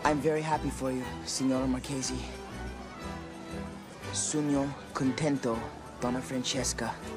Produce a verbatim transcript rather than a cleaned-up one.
I'm very happy for you, Signora Marchesi. Sogno contento, Donna Francesca.